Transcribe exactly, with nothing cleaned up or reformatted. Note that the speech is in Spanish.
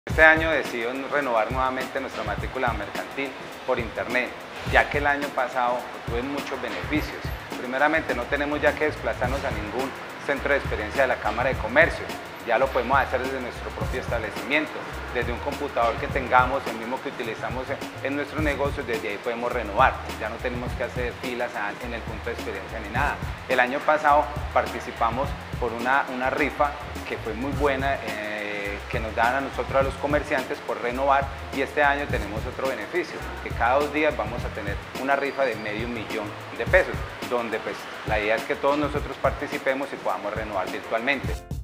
Este año decidimos renovar nuevamente nuestra matrícula mercantil por internet, ya que el año pasado tuve muchos beneficios. Primeramente, no tenemos ya que desplazarnos a ningún centro de experiencia de la Cámara de Comercio, ya lo podemos hacer desde nuestro propio establecimiento, desde un computador que tengamos, el mismo que utilizamos en nuestros negocios, desde ahí podemos renovar, ya no tenemos que hacer filas en el punto de experiencia ni nada. El año pasado participamos por una, una rifa que fue muy buena, eh, que nos dan a nosotros, a los comerciantes, por renovar, y este año tenemos otro beneficio, que cada dos días vamos a tener una rifa de medio millón de pesos, donde pues la idea es que todos nosotros participemos y podamos renovar virtualmente.